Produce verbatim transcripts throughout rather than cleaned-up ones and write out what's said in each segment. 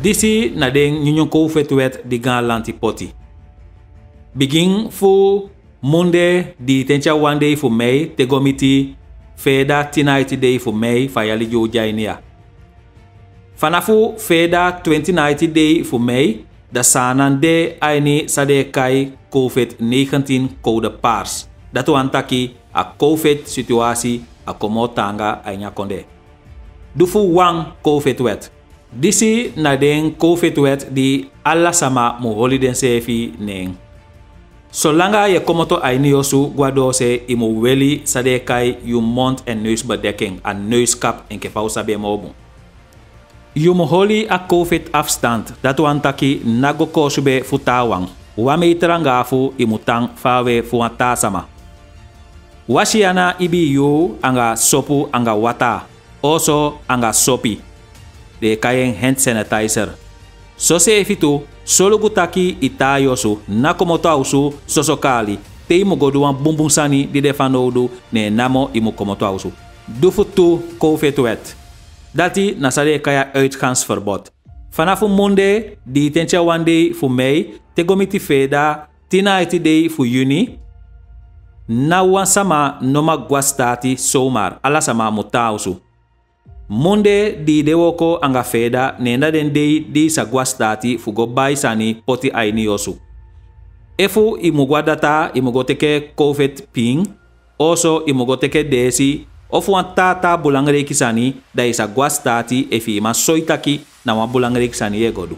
Disi na den nyunyon koufet wet di gan lanti poti. Begin fu Monday di tencha one day fu May te gomiti feda tonight day fu May fayali jo jainia. Fanafu feda twenty-ninth day fu May da sanan de aini sade kai COVID nineteen code paars. Datu antaki a COVID situasi a komotanga ainya konde. Dufu wang COVID wet. Disi na den COVID wet di alla sama mu holiday sefi neng. Solanga ye komoto aini yosu guado se imu weli sade kai yu mond en neusbedekking a neuskap en kepausa be mobu. Yu mu holi a COVID afstand datu antaki nago kosube futawang. Wame iterangafu imutang fawe fuata sama. Wasiana ibi yu anga sopu anga wata. Also anga sopi. De kayen hand sanitizer. So se efitu solo gutaki ita yosu nakomoto ausu sosokali te imu goduan bumbung sani di defanodu ne namo imu komoto ausu. Dufutu COVID wet. Dati nasare kaya uitgangsverbod. Vanaf Monday di tencha one day fu May te gomiti feda tonight day fu Juni. Na wansama noma guastati somar ala sama mutausu. Monday di dewoko anga feda nenda den day di sa guastati fu go bai sani poti aini yosu. Efu imugwadata imugoteke COVID ping, also imugoteke desi ofu wan tata bulangreki sani da isa guastati efi ima soitaki na wan bulangreki sani egodu.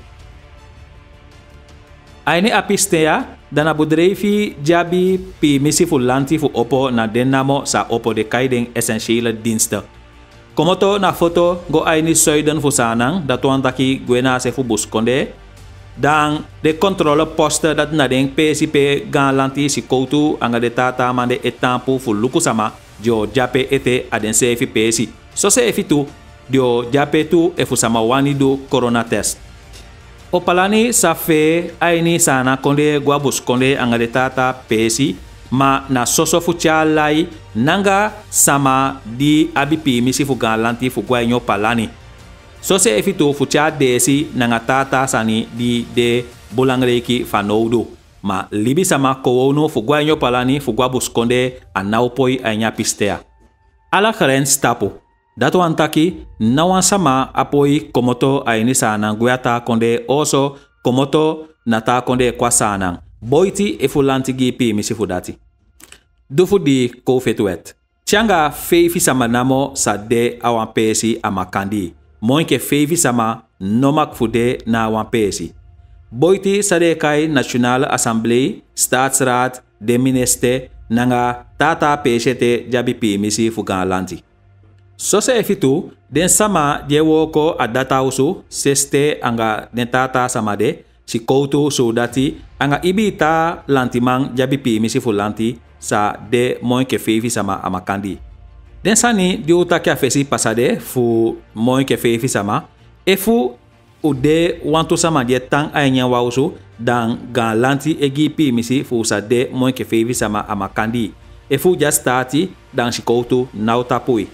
Aini apistea dana budreifi jabi pi misi fu lanti fu opo na denamo sa opo de kaiden essentiële diensten. Komoto na foto go aini soiden fu sanang dat wantaki gwena se fu buskonde. Dan de controle poste dat na den P C P gan lanti si koutu anga de tata mande etampu fu lukusama jo jape ete aden sefi pesi. So se efitu dio jape tu efu sama wani do corona test. Opalani sa fe aini sana konde gwa buskonde anga de tata pesi ma na soso fu chalai nanga sama di abipi misi fu gan lanti fu gwa nyo palani. So se efitu fu cha desi nanga tata sani di de bulangreki fanoudu. Ma libi sama koono fu gwa nyo palani fu gwa buskonde anaupoi anya pistea. Ala grens tapu. Datu antaki nawan sama apoi komoto aini sana guata konde oso komoto nata konde kwa sanang. Boiti efu lanti gipi misi fu dati. Dufu di COVID wet. Changa feifi sama namo sa de awan pesi amakandi. Moinke feifi sama nomak fude na awan pesi. Boiti sade kai Nationale Assemblée, Staatsraad, de minister, nanga tata peshete jabi pi misi fugan lanti. So se efitu, den sama je woko a data usu, seste anga den tata sama de, si koutu so dati, anga ibita lantimang jabi pi misi fu lanti, sa de moinke feifi sama amakandi. Den sani di utaki a fesi pasade fu moinke feifi sama, efu ude wantu sama je tang ayanya wausu dan gan lanti egipi misi fu sa de moinke feifi sama amakandi. Efu just stati dan si koutu nautapui.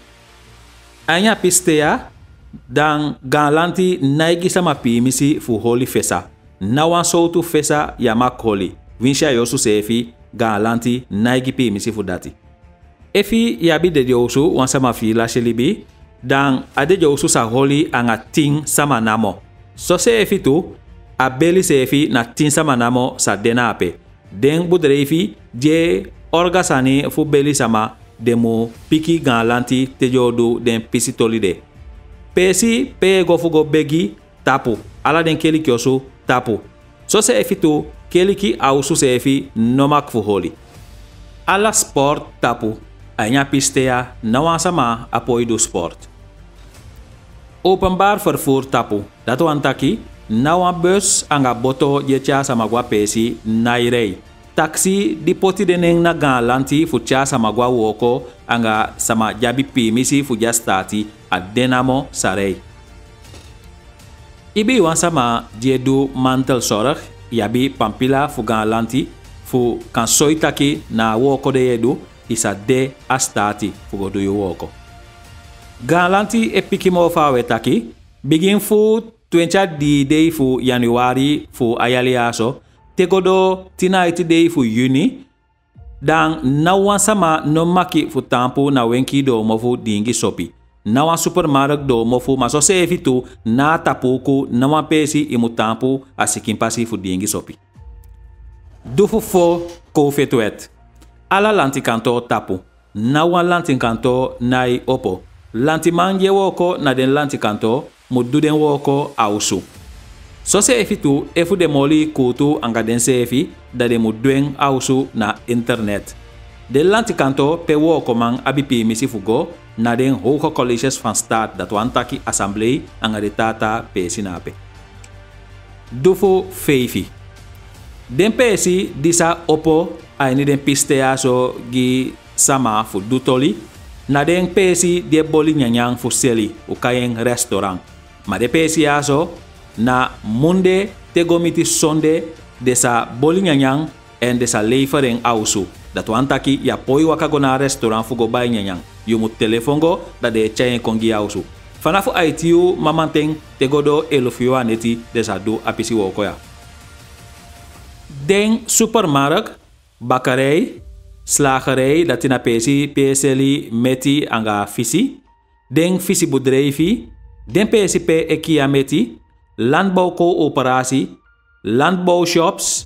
Anya pistea dan gan lanti naigi sama pi misi fu holi fesa. Nawan soutu fesa yamak holi. Winsha yosu sefi gan lanti naigi pi misi fu dati. Efi yabi de yosu wan sama fi la shelibi dan ade yosu sa holi anga ting sama namo. So se efi tu a beli sefi na ting sama namo sa denape. Den budreifi je orgasani fu beli sama demo piki gan lanti tejodu den pisitolide. Pesi pe gofugo begi tapu. Ala den keli kyosu tapu. So se efi tu keli ki ausu se efi nomak fu holi. Ala sport tapu. Anya pistea nawan sama apoy do sport. Openbaar vervoer tapu. Datu antaki nawan bus anga boto jecha sama gwa pesi nairei. Taxi di poti deneng na gan lanti fucha sama gwa woko anga sama jabi pi misi fuja stati a denamo sarei. Ibi wan sama jedu mantel sorg yabi pampila fu gan lanti fu kan soitaki na woko de yedu isa de astati fu godu yo woko. Gan lanti e piki mo fa wetaki begin fu twenty di day fu Januari fu ayaliaso, tegodo tinaiti day fu Juni, dan na wan sama no maki fu tampu na wenki do mofu dingi sopi. Na wan supermarkt do mofu maso se efitu na tapuku na wan pesi imu tampu asikimpasi fu dingi sopi. Dufu fo kofetuet. Ala lanti kanto tapu. Na wan lanti kanto nai opo. Lanti manje woko na den lanti kanto mu duden woko ausu. So se efitu efu de moli kutu anga den se efi da de mu duen ausu na internet. De lanti kanto pe woko man abipi misi fugo na den hoge colleges van staat dat wan taki assemblee anga de tata pesi nape. Dufu feifi. Den pesi disa opo aini den pistea so gi sama fu dutoli na den pesi de boli nyanyang fu seli u kayeng restaurant. Ma de pesi aso na munde tegomiti sonde desa boli nyanyang en desa levering ausu. Dat wan taki ya poi wakago na restaurant fu go bay nyanyang. Yu mu telefongo da de chayen kongi ausu. Fanafu aitiu mamanteng tegodo elofio aneti desa do apisi wokoya. Den supermarkt, bakkerij, slagerij, dat in apesi, peseli, meti, anga visi. Den visibedrijfi, den pesi pe ekia meti, landbouwcoöperatie, landbouwshops,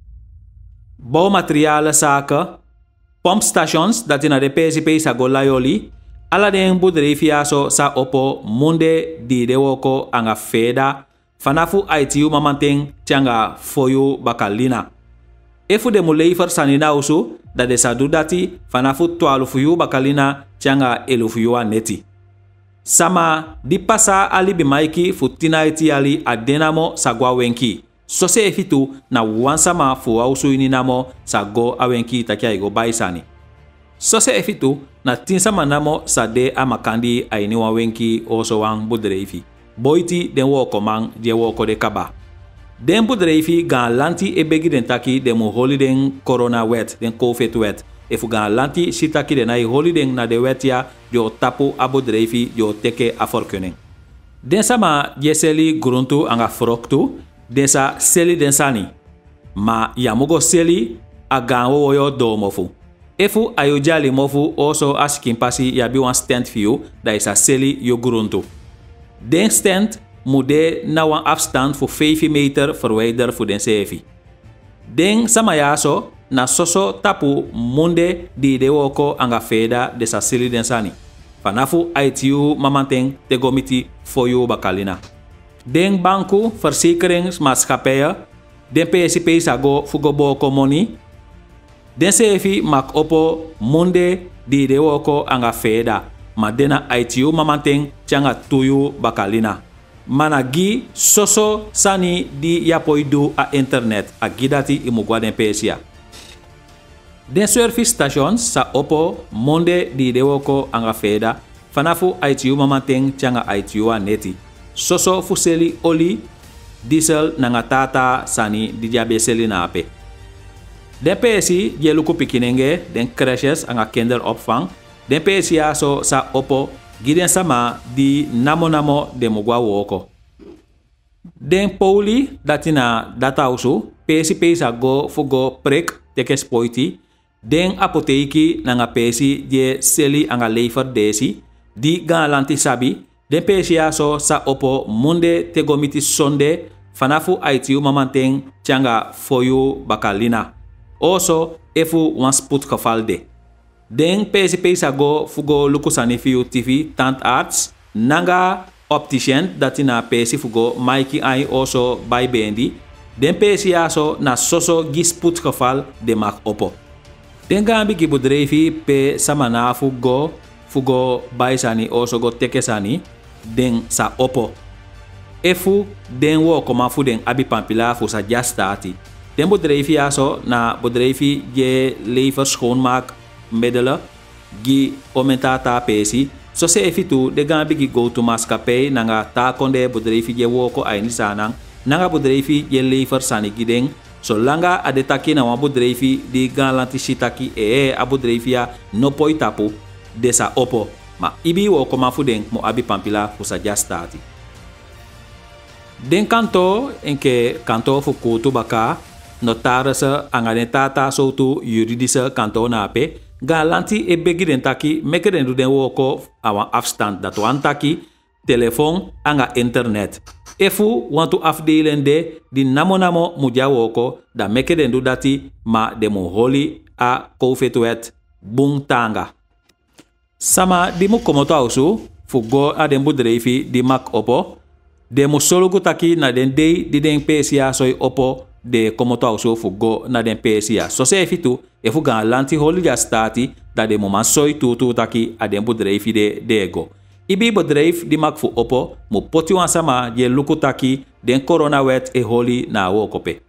bouwmaterialenzaken, pompstations, dat in de pesi pe sa golayoli. Alla den bedrijfi aso sa opo munde di de woko anga feda. Fanafu aitiu mamanteng tianga foyu bakalina. Efu de muleifer sanina usu da de sadu dati fanafu twaalfu bakalina tianga elufu neti. Sama di pasa ali bimaiki futina iti ali adenamo sagwa wenki. Sose efitu na wansama fu ausu ininamo sago awenki takia igo baisani. Sose efitu na tinsama namo sade amakandi ainiwa wenki oso wang budreifi. Boiti den woko man je woko de kaba. Den bedrijfi gaan lanti e begi den taki den mu holi den corona wet, den covid wet. Efu gaan lanti sitaki den ai holi den na de wet ya jo tapu a bedrijfi jo teke a forkuning. Den sama je seli gruntu anga froktu, den sa seli den sani. Ma yamugo seli a gaan wo yo do mofu. Efu ayo jali mofu oso asikimpasi ya bi wan stand fiu da isa seli yo gruntu. Den stand moet na wan afstand voor vijf meter verwijderd voor den sefi. Den samayaso na soso tapu munde di de woko anga feda de sa sili den sani. Fanafu aitiu mamanteng tegomiti foyu bakalina. Den banku verzekeringsmaatschappijen den P S P sago fugo boko money. Den sefi mak opo munde di de woko anga feda. Ma dena aitiu mamanteng tianga tuyu bakalina. Managi soso sani di yapoidu a internet a gidati imugwa den pesia. Den service stations sa opo monde di dewoko anga feda fanafu aitiu mamanteng tianga aitiu a neti. Soso fuseli oli diesel nanga tata sani di jabeseli na ape. Den pesi jeluku pikinenge den crashes anga kinderopvang. Den pesia so sa opo giden sama di namo namo de mugwa woko. Den poli datina data usu pesi pesa go fugo prik teke spoiti. Den apoteki nanga pesi je seli anga lever desi di galanti sabi. Den pesia so sa opo munde tegomiti sonde fanafu aitiu mamanteng tianga foyu bakalina. Oso efu wan spoedgeval de. Den pesi pesa go fugo lukusani fiu T V tandarts nanga opticien datina pesi fugo maiki ai oso by bendi. Den pesi aso na soso gispoedgeval de mak opo. Den gambi ki bedrijfi pe samana fugo fugo baisani oso go tekesani den sa opo. Efu den wo koma fu den abi pampila fu sa jastati. Den bedrijfi aso na bedrijfi je lever schoonmaak middelen gi omentata pesi so se efitu de gambi gi go to maskapay nanga ta konde bedrijfi je woko aini sanang nanga bedrijfi je lever sani gideng so langa adetaki na wan bedrijfi di galanti sitaki e a bedrijfi ya no poi tapu desa opo ma ibi woko mafuden mo abi pampila fusa jastati. Den kanto en ke kanto fu kutu baka notaris anga den tata sotu juridische kanto nape galanti e begi den taki meke den du den woko awan afstand dat wan taki telefoon anga internet. Efu wantu afdelen de di namo namo muja woko da meke den du dati ma de mo holi a koufetuet bung tanga. Sama di mu komoto ausu fu go a den budreifi di mak opo de mu solugu taki na den dei di den pesia soy opo de komoto ausu fu go na den pesia. So se efitu efu gan lanti holi ja stati da de mo man soy tutu taki a den budreifi de de go. Ibi bedrijf di mak fu opo mu poti wan sama je luku taki den corona wet e holi na wokope.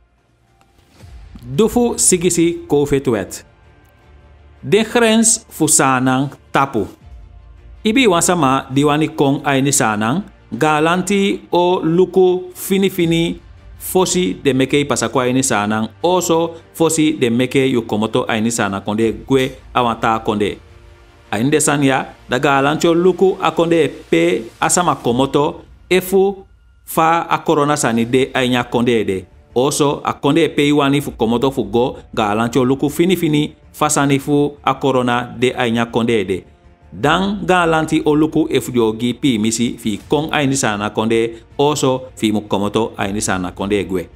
Dufu sigisi COVID wet. Den grens fu sanang tapu. Ibi wan sama di wani kong aini sanang galanti o luku fini fini fosi de meke pasakwa aini sanang oso fosi de meke yu komoto aini sanang konde gwe awanta konde. Ainde sanya daga alancho luku akonde pe asama komoto efu fa a corona sani de ainya konde de oso akonde pe iwani fu komoto fu go ga alancho luku fini fini fa sani fu a corona de ainya konde de dan ga alanti o luku efu diogi pi misi fi kong aini sana konde oso fi mu komoto aini sana konde gwe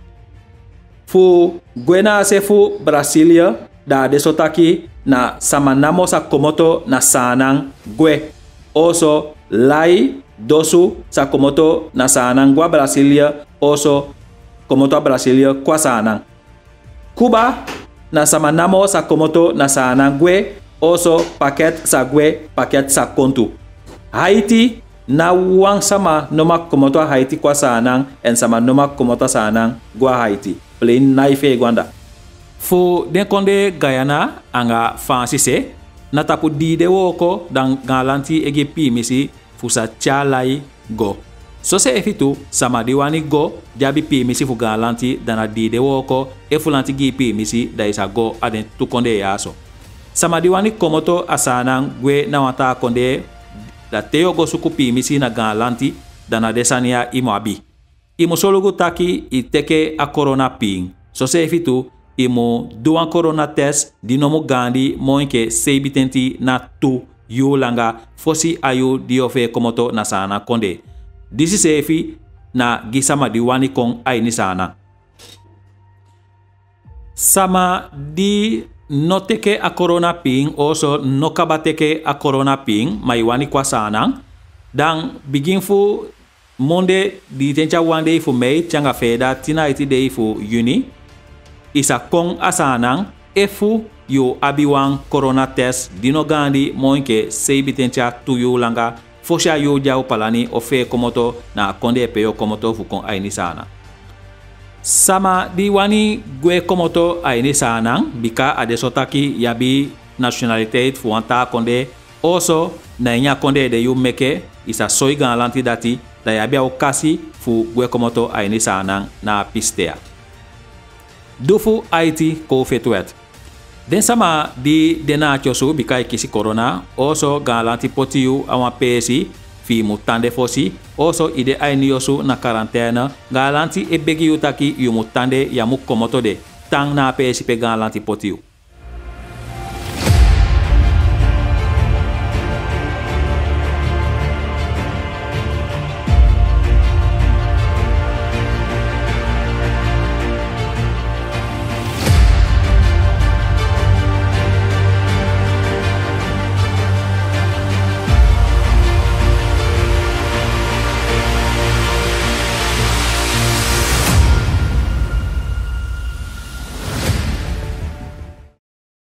fu gwena se fu Brasilia da desotaki na samanamo sa komoto na sanang gwe oso lai dosu sa komoto na sanang gwa Brasilia oso komoto Brasilia kwa sanang Cuba na samanamo sa komoto na sanang gwe oso paket sa gwe paket sa kontu Haiti na wang sama noma komoto Haiti kwa sanang en sama noma komoto sanang gwa Haiti plain naife gwanda fu den konde Guyana anga fansise na tapu di de woko dan galanti ege pi misi fusa chalai go. So se efitu sama diwani go jabi pi misi fu galanti dana di de woko e fulanti gi pi misi da isa go aden tu konde yaso. Sama diwani komoto asanang gwe na wata konde da teo go suku pi misi na galanti dana desania imoabi. Imo solugu taki iteke a corona ping. So se efitu imo duan corona test di nomu gandi moinke seibitenti na tu yu langa fosi ayu diofe komoto na sana konde. Disi sefi na gisama diwani kong aini sana. Sama di noteke a corona ping oso nokabateke a corona ping maiwani kwa sanang dan begin fu monde di tencha wande fu mei changa feda tina iti dei fu uni isa kong asanang efu yo abiwang corona test dino gandi moinke seibitencha tuyu langa fosha yo jau palani ofe komoto na konde peyo komoto fu kong aini sana. Sama diwani gwe komoto aini sanang bika adesotaki yabi nationaliteit fu wanta konde oso na inya konde de yu meke isa soy galanti dati da yabi au kasi fu gwe komoto aini sanang na pistea. Dufu Haiti koufetuet. Den sama di dena chosu bika kisi corona oso galanti potiu awa pesi fi mutande fosi oso ide aini yosu na quarantaine galanti e begi utaki yu mutande ya mu komoto de tang na pesi pe galanti potiu.